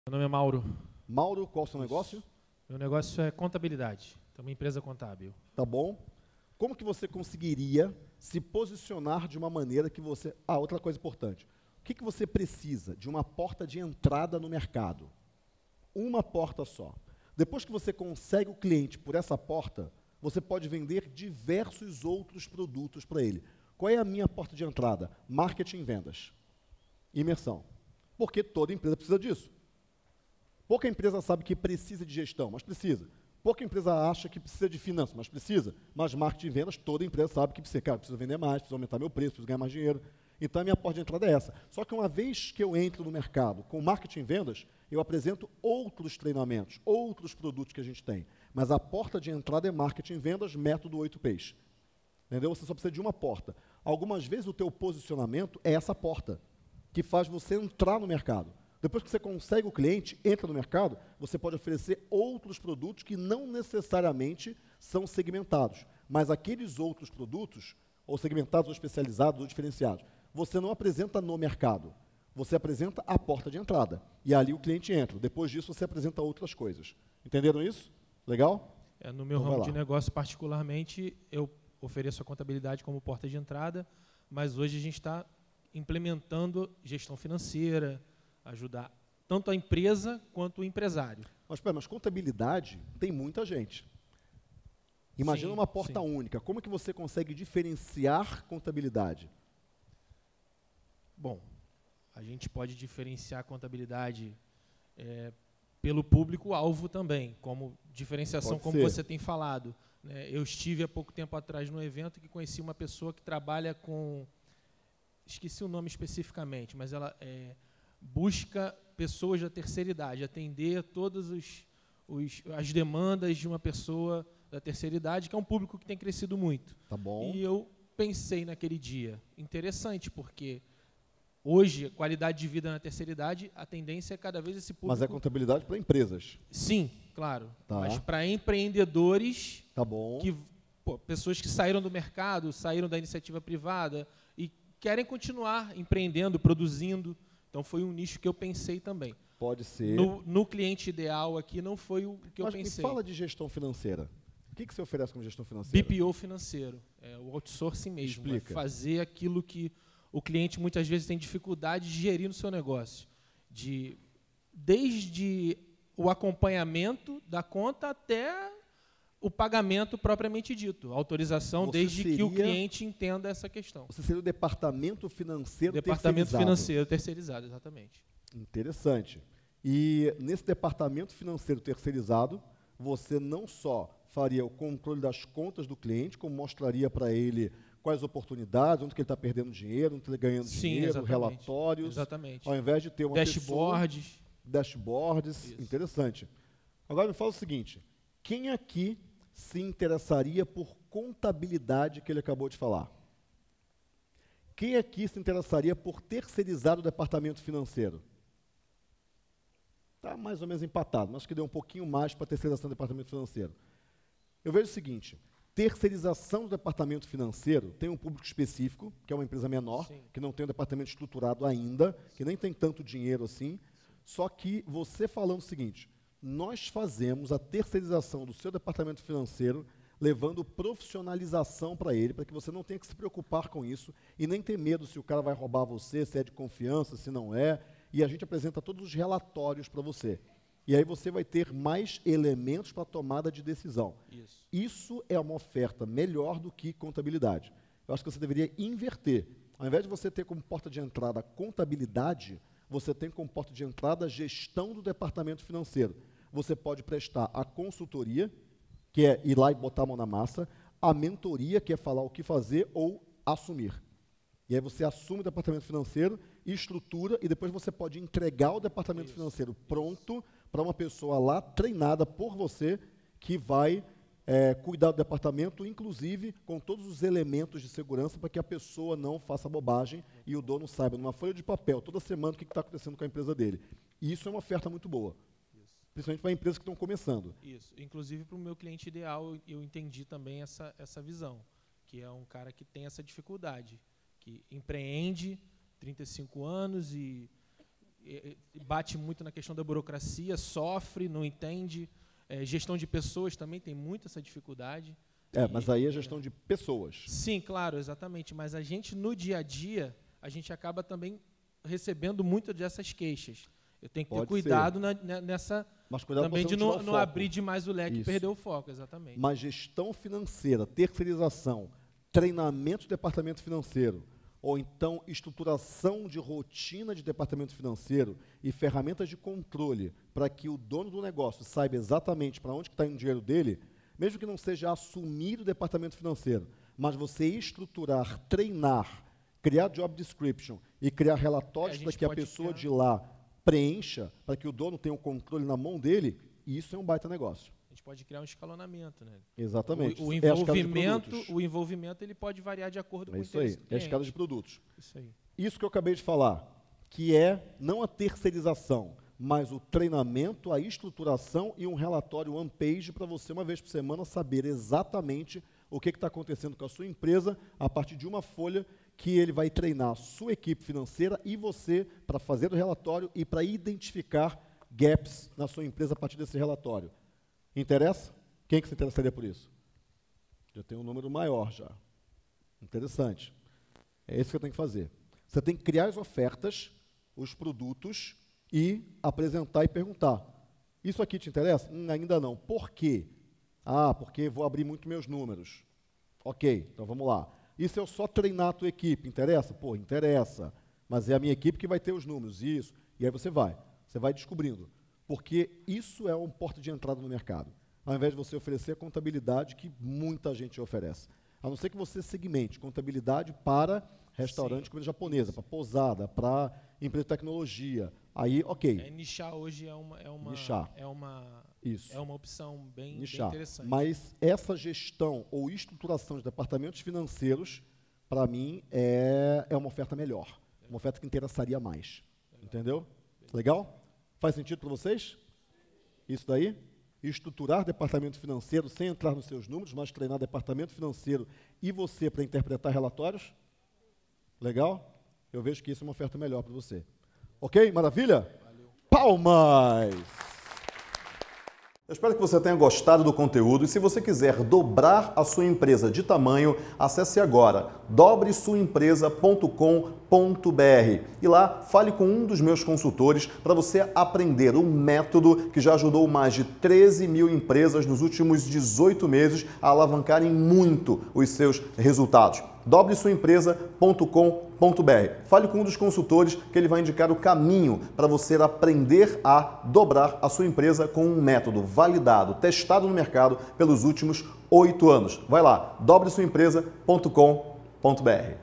Meu nome é Mauro. Mauro, qual é o seu negócio? Meu negócio é contabilidade. Então, uma empresa contábil. Tá bom. Como que você conseguiria se posicionar de uma maneira que você... Ah, outra coisa importante. O que você precisa? De uma porta de entrada no mercado. Uma porta só. Depois que você consegue o cliente por essa porta, você pode vender diversos outros produtos para ele. Qual é a minha porta de entrada? Marketing e vendas. Imersão. Porque toda empresa precisa disso. Pouca empresa sabe que precisa de gestão, mas precisa. Pouca empresa acha que precisa de finanças, mas precisa. Mas marketing e vendas, toda empresa sabe que precisa. Cara, preciso vender mais, preciso aumentar meu preço, preciso ganhar mais dinheiro. Então, a minha porta de entrada é essa. Só que uma vez que eu entro no mercado com marketing e vendas, eu apresento outros treinamentos, outros produtos que a gente tem. Mas a porta de entrada é marketing e vendas, método 8Ps. Entendeu? Você só precisa de uma porta. Algumas vezes o teu posicionamento é essa porta, que faz você entrar no mercado. Depois que você consegue o cliente, entra no mercado, você pode oferecer outros produtos que não necessariamente são segmentados. Mas aqueles outros produtos, ou segmentados, ou especializados, ou diferenciados, você não apresenta no mercado. Você apresenta a porta de entrada. E ali o cliente entra. Depois disso, você apresenta outras coisas. Entenderam isso? Legal? No meu ramo de negócio, particularmente, eu ofereço a contabilidade como porta de entrada, mas hoje a gente está implementando gestão financeira, ajudar tanto a empresa quanto o empresário. Mas contabilidade tem muita gente. Imagina uma porta única. Como é que você consegue diferenciar contabilidade? Bom, a gente pode diferenciar a contabilidade pelo público-alvo também, como diferenciação, como você tem falado. Eu estive há pouco tempo atrás num evento que conheci uma pessoa que trabalha com... Esqueci o nome especificamente, mas ela busca pessoas da terceira idade, atender todas as demandas de uma pessoa da terceira idade, que é um público que tem crescido muito. Tá bom. E eu pensei naquele dia, interessante, porque hoje, qualidade de vida na terceira idade, a tendência é cada vez esse público... Mas é contabilidade para empresas. Sim, claro. Tá. Mas para empreendedores, tá bom. Pessoas que saíram do mercado, saíram da iniciativa privada e querem continuar empreendendo, produzindo. Então, foi um nicho que eu pensei também. Pode ser. No cliente ideal aqui, não foi o que eu pensei. Mas me fala de gestão financeira. O que você oferece como gestão financeira? BPO financeiro. O outsourcing mesmo. Explica. Fazer aquilo que o cliente muitas vezes tem dificuldade de gerir no seu negócio. Desde o acompanhamento da conta até o pagamento propriamente dito. Autorização, desde que o cliente entenda essa questão. Você seria o departamento financeiro Departamento financeiro terceirizado, exatamente. Interessante. E nesse departamento financeiro terceirizado, você não só faria o controle das contas do cliente, como mostraria para ele quais oportunidades, onde que ele está perdendo dinheiro, onde ele está ganhando dinheiro, exatamente. relatórios. Exatamente. Ao invés de ter uma Dashboards. Isso. Interessante. Agora me fala o seguinte, quem aqui se interessaria por contabilidade que ele acabou de falar? Quem aqui se interessaria por terceirizar o departamento financeiro? Está mais ou menos empatado, mas que deu um pouquinho mais para a terceirização do departamento financeiro. Eu vejo o seguinte, terceirização do departamento financeiro tem um público específico, que é uma empresa menor, que não tem um departamento estruturado ainda, que nem tem tanto dinheiro assim, só que você falando o seguinte, nós fazemos a terceirização do seu departamento financeiro, levando profissionalização para ele, para que você não tenha que se preocupar com isso e nem ter medo se o cara vai roubar você, se é de confiança, se não é, e a gente apresenta todos os relatórios para você. E aí você vai ter mais elementos para a tomada de decisão. Isso é uma oferta melhor do que contabilidade. Eu acho que você deveria inverter. Ao invés de você ter como porta de entrada contabilidade, você tem como porta de entrada gestão do departamento financeiro. Você pode prestar a consultoria, que é ir lá e botar a mão na massa, a mentoria, que é falar o que fazer ou assumir. E aí você assume o departamento financeiro, estrutura, e depois você pode entregar o departamento financeiro pronto para uma pessoa lá, treinada por você, que vai cuidar do departamento, inclusive com todos os elementos de segurança para que a pessoa não faça bobagem e o dono saiba, numa folha de papel, toda semana, o que está acontecendo com a empresa dele. E isso é uma oferta muito boa. Principalmente para empresas que estão começando. Isso. Inclusive, para o meu cliente ideal, eu entendi também essa visão, que é um cara que tem essa dificuldade, que empreende 35 anos e bate muito na questão da burocracia, sofre, não entende. Gestão de pessoas também tem muito essa dificuldade. Mas aí é gestão de pessoas. Sim, claro, exatamente. Mas a gente, no dia a dia, a gente acaba também recebendo muitas dessas queixas. Eu tenho que ter cuidado nessa... Mas cuidado também de não abrir demais o leque e perder o foco, exatamente. Mas gestão financeira, terceirização, treinamento de departamento financeiro, ou então estruturação de rotina de departamento financeiro e ferramentas de controle para que o dono do negócio saiba exatamente para onde está indo o dinheiro dele, mesmo que não seja assumir o departamento financeiro, mas você estruturar, treinar, criar job description e criar relatórios para que a pessoa de lá preencha, para que o dono tenha um controle na mão dele, isso é um baita negócio. A gente pode criar um escalonamento, né? Exatamente. O envolvimento ele pode variar de acordo com o interesse do cliente. É a escala de produtos. Isso aí. Isso que eu acabei de falar, que é não a terceirização, mas o treinamento, a estruturação e um relatório one page para você, uma vez por semana, saber exatamente o que está acontecendo com a sua empresa a partir de uma folha que ele vai treinar a sua equipe financeira e você para fazer o relatório e para identificar gaps na sua empresa a partir desse relatório. Interessa? Quem que se interessaria por isso? Já tem um número maior já. Interessante. É isso que eu tenho que fazer. Você tem que criar as ofertas, os produtos e apresentar e perguntar. Isso aqui te interessa? Ainda não. Por quê? Porque vou abrir muito meus números. Ok, então vamos lá. E se eu só treinar a tua equipe, interessa? Pô, interessa. Mas é a minha equipe que vai ter os números, isso. E aí você vai descobrindo. Porque isso é uma porta de entrada no mercado. Ao invés de você oferecer a contabilidade que muita gente oferece. A não ser que você segmente contabilidade para restaurante de comida japonesa, para pousada, para empresa de tecnologia. Aí, ok. Nichar hoje é uma opção bem interessante. Mas essa gestão ou estruturação de departamentos financeiros, para mim, é uma oferta melhor. Uma oferta que interessaria mais. Entendeu? Legal? Faz sentido para vocês? Isso daí? Estruturar departamento financeiro sem entrar nos seus números, mas treinar departamento financeiro e você para interpretar relatórios? Legal? Eu vejo que isso é uma oferta melhor para você. Ok? Maravilha? Valeu. Palmas! Eu espero que você tenha gostado do conteúdo e se você quiser dobrar a sua empresa de tamanho, acesse agora dobresuaempresa.com.br e lá fale com um dos meus consultores para você aprender um método que já ajudou mais de 13 mil empresas nos últimos 18 meses a alavancarem muito os seus resultados. dobresuaempresa.com.br. Fale com um dos consultores que ele vai indicar o caminho para você aprender a dobrar a sua empresa com um método validado, testado no mercado pelos últimos 8 anos. Vai lá, dobresuaempresa.com.br.